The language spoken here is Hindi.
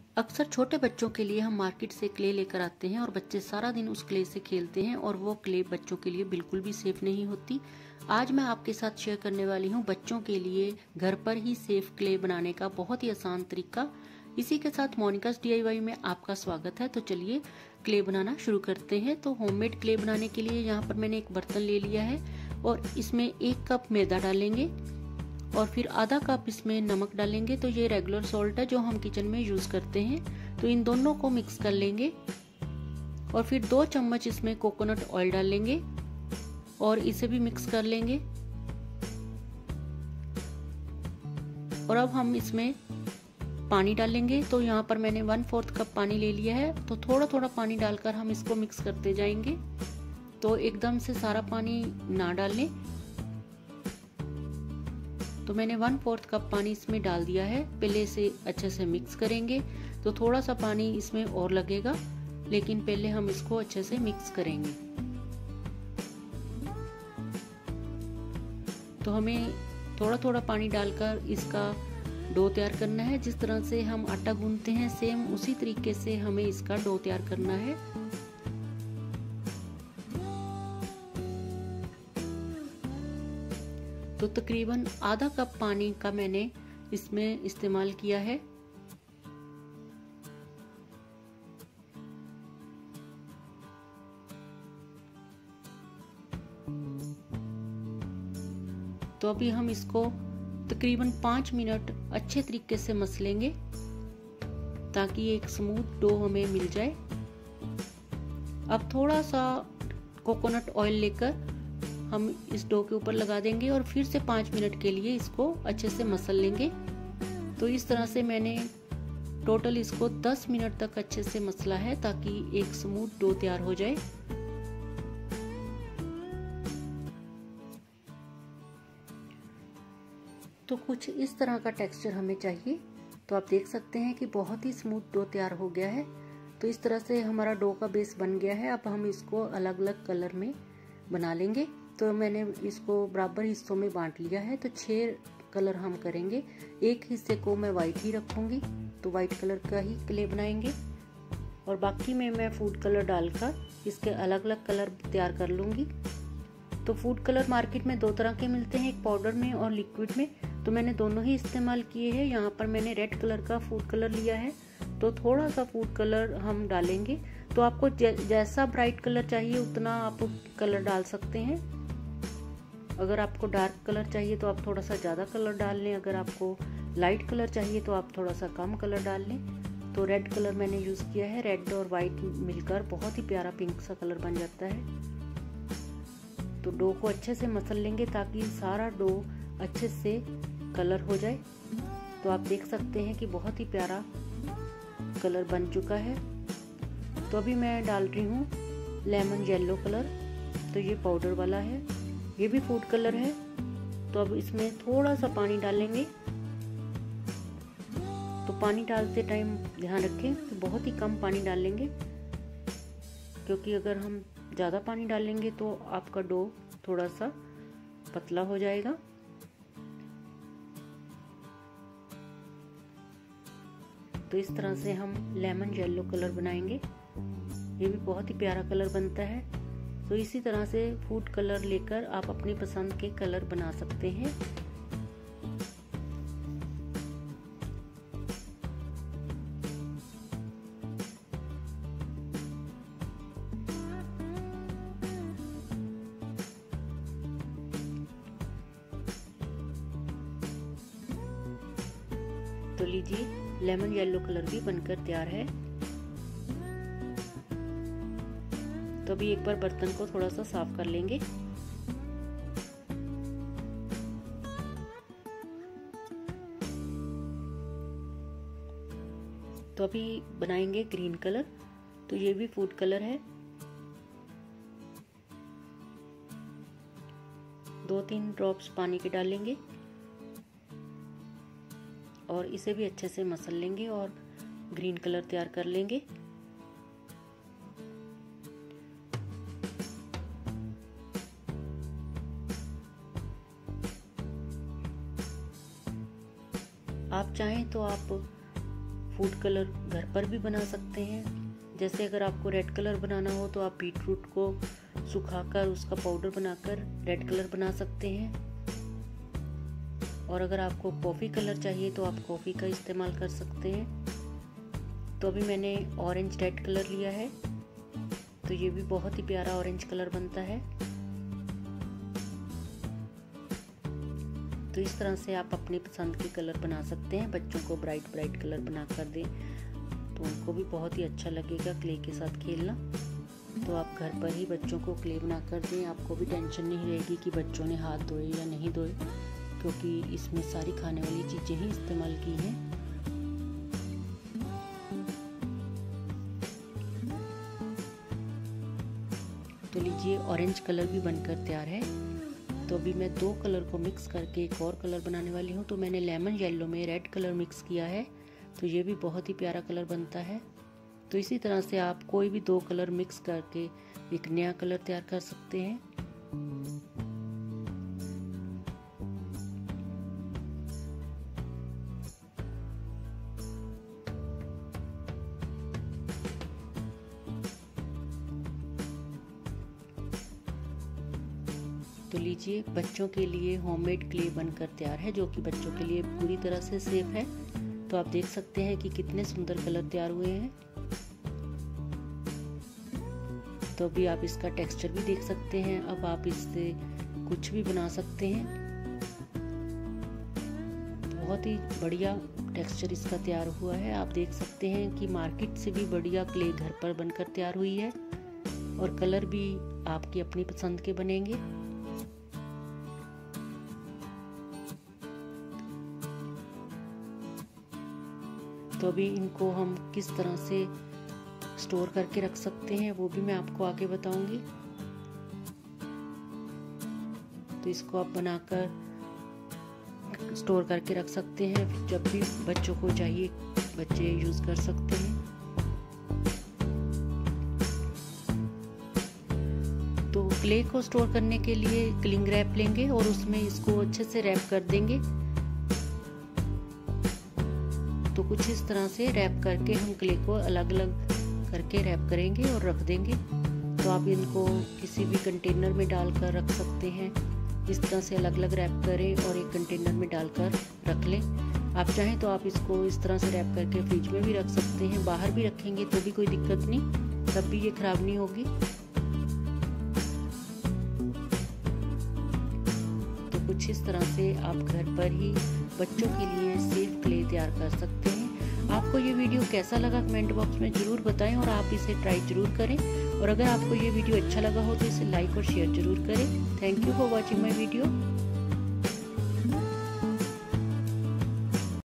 अक्सर छोटे बच्चों के लिए हम मार्केट से क्ले लेकर आते हैं और बच्चे सारा दिन उस क्ले से खेलते हैं और वो क्ले बच्चों के लिए बिल्कुल भी सेफ नहीं होती। आज मैं आपके साथ शेयर करने वाली हूँ बच्चों के लिए घर पर ही सेफ क्ले बनाने का बहुत ही आसान तरीका। इसी के साथ मोनिकास DIY में आपका स्वागत है। तो चलिए क्ले बनाना शुरू करते हैं। तो होममेड क्ले बनाने के लिए यहाँ पर मैंने एक बर्तन ले लिया है और इसमें 1 कप मैदा डालेंगे और फिर आधा कप इसमें नमक डालेंगे। तो ये रेगुलर सॉल्ट है जो हम किचन में यूज करते हैं। तो इन दोनों को मिक्स कर लेंगे और फिर 2 चम्मच इसमें कोकोनट ऑयल डालेंगे और इसे भी मिक्स कर लेंगे। और अब हम इसमें पानी डालेंगे। तो यहाँ पर मैंने 1/4 कप पानी ले लिया है। तो थोड़ा थोड़ा पानी डालकर हम इसको मिक्स करते जाएंगे। तो एकदम से सारा पानी ना डालें। तो मैंने 1/4 कप पानी इसमें डाल दिया है। पहले इसे अच्छे से मिक्स करेंगे। तो थोड़ा सा पानी इसमें और लगेगा, लेकिन पहले हम इसको अच्छे से मिक्स करेंगे। तो हमें थोड़ा थोड़ा पानी डालकर इसका डो तैयार करना है। जिस तरह से हम आटा गूंथते हैं सेम उसी तरीके से हमें इसका डो तैयार करना है। तो तकरीबन आधा कप पानी का मैंने इसमें इस्तेमाल किया है। तो अभी हम इसको तकरीबन 5 मिनट अच्छे तरीके से मसलेंगे ताकि एक स्मूथ डो हमें मिल जाए। अब थोड़ा सा कोकोनट ऑयल लेकर हम इस डो के ऊपर लगा देंगे और फिर से 5 मिनट के लिए इसको अच्छे से मसल लेंगे। तो इस तरह से मैंने टोटल इसको 10 मिनट तक अच्छे से मसला है ताकि एक स्मूथ डो तैयार हो जाए। तो कुछ इस तरह का टेक्सचर हमें चाहिए। तो आप देख सकते हैं कि बहुत ही स्मूथ डो तैयार हो गया है। तो इस तरह से हमारा डो का बेस बन गया है। अब हम इसको अलग अलग कलर में बना लेंगे। तो मैंने इसको बराबर हिस्सों में बांट लिया है। तो 6 कलर हम करेंगे। एक हिस्से को मैं वाइट ही रखूंगी, तो वाइट कलर का ही क्ले बनाएंगे और बाकी में मैं फूड कलर डालकर इसके अलग अलग कलर तैयार कर लूंगी। तो फूड कलर मार्केट में 2 तरह के मिलते हैं, एक पाउडर में और लिक्विड में। तो मैंने दोनों ही इस्तेमाल किए हैं। यहाँ पर मैंने रेड कलर का फूड कलर लिया है। तो थोड़ा सा फूड कलर हम डालेंगे। तो आपको जैसा ब्राइट कलर चाहिए उतना आप कलर डाल सकते हैं। अगर आपको डार्क कलर चाहिए तो आप थोड़ा सा ज़्यादा कलर डाल लें। अगर आपको लाइट कलर चाहिए तो आप थोड़ा सा कम कलर डाल लें। तो रेड कलर मैंने यूज़ किया है। रेड और वाइट मिलकर बहुत ही प्यारा पिंक सा कलर बन जाता है। तो डो को अच्छे से मसल लेंगे ताकि सारा डो अच्छे से कलर हो जाए। तो आप देख सकते हैं कि बहुत ही प्यारा कलर बन चुका है। तो अभी मैं डाल रही हूँ लेमन येलो कलर। तो ये पाउडर वाला है, ये भी फूड कलर है। तो अब इसमें थोड़ा सा पानी डालेंगे। तो पानी डालते टाइम ध्यान रखें कि बहुत ही कम पानी डालेंगे, क्योंकि अगर हम ज़्यादा पानी डालेंगे तो आपका डो थोड़ा सा पतला हो जाएगा। तो इस तरह से हम लेमन येलो कलर बनाएंगे। ये भी बहुत ही प्यारा कलर बनता है। तो इसी तरह से फूड कलर लेकर आप अपनी पसंद के कलर बना सकते हैं। तो लीजिए लेमन येलो कलर भी बनकर तैयार है। तो अभी एक बार बर्तन को थोड़ा सा साफ कर लेंगे। तो अभी बनाएंगे ग्रीन कलर। तो ये भी फूड कलर है। 2-3 ड्रॉप्स पानी के डालेंगे और इसे भी अच्छे से मसल लेंगे और ग्रीन कलर तैयार कर लेंगे। आप चाहें तो आप फूड कलर घर पर भी बना सकते हैं। जैसे अगर आपको रेड कलर बनाना हो तो आप बीटरूट को सुखाकर उसका पाउडर बनाकर रेड कलर बना सकते हैं। और अगर आपको कॉफ़ी कलर चाहिए तो आप कॉफ़ी का इस्तेमाल कर सकते हैं। तो अभी मैंने ऑरेंज रेड कलर लिया है, तो ये भी बहुत ही प्यारा ऑरेंज कलर बनता है। तो इस तरह से आप अपनी पसंद के कलर बना सकते हैं। बच्चों को ब्राइट ब्राइट कलर बना कर दें तो उनको भी बहुत ही अच्छा लगेगा क्ले के साथ खेलना। तो आप घर पर ही बच्चों को क्ले बना कर दें, आपको भी टेंशन नहीं रहेगी कि बच्चों ने हाथ धोए या नहीं धोए, क्योंकि इसमें सारी खाने वाली चीज़ें ही इस्तेमाल की हैं। तो लीजिए ऑरेंज कलर भी बनकर तैयार है। तो अभी मैं 2 कलर को मिक्स करके एक और कलर बनाने वाली हूँ। तो मैंने लेमन येलो में रेड कलर मिक्स किया है, तो ये भी बहुत ही प्यारा कलर बनता है। तो इसी तरह से आप कोई भी 2 कलर मिक्स करके एक नया कलर तैयार कर सकते हैं। तो लीजिए बच्चों के लिए होममेड क्ले बनकर तैयार है, जो कि बच्चों के लिए पूरी तरह से सेफ है। तो आप देख सकते हैं कि कितने सुंदर कलर तैयार हुए हैं। तो अभी आप इसका टेक्सचर भी देख सकते हैं। अब आप इससे कुछ भी बना सकते हैं। बहुत ही बढ़िया टेक्सचर इसका तैयार हुआ है। आप देख सकते हैं कि मार्केट से भी बढ़िया क्ले घर पर बनकर तैयार हुई है, और कलर भी आपकी अपनी पसंद के बनेंगे। तो अभी इनको हम किस तरह से स्टोर करके रख सकते हैं वो भी मैं आपको आगे बताऊंगी। तो इसको आप बनाकर स्टोर करके रख सकते हैं, जब भी बच्चों को चाहिए बच्चे यूज कर सकते हैं। तो क्ले को स्टोर करने के लिए क्लिंग रैप लेंगे और उसमें इसको अच्छे से रैप कर देंगे। तो कुछ इस तरह से रैप करके हम क्ले को अलग अलग करके रैप करेंगे और रख देंगे। तो आप इनको किसी भी कंटेनर में डालकर रख सकते हैं। इस तरह से अलग अलग रैप करें और एक कंटेनर में डालकर रख लें। आप चाहें तो आप इसको इस तरह से रैप करके फ्रिज में भी रख सकते हैं, बाहर भी रखेंगे तो भी कोई दिक्कत नहीं, तब भी ये खराब नहीं होगी। तो कुछ इस तरह से आप घर पर ही बच्चों के लिए सेफ क्ले तैयार कर सकते हैं। आपको ये वीडियो कैसा लगा कमेंट बॉक्स में ज़रूर बताएं और आप इसे ट्राई ज़रूर करें। और अगर आपको ये वीडियो अच्छा लगा हो तो इसे लाइक और शेयर ज़रूर करें। Thank you for watching my video.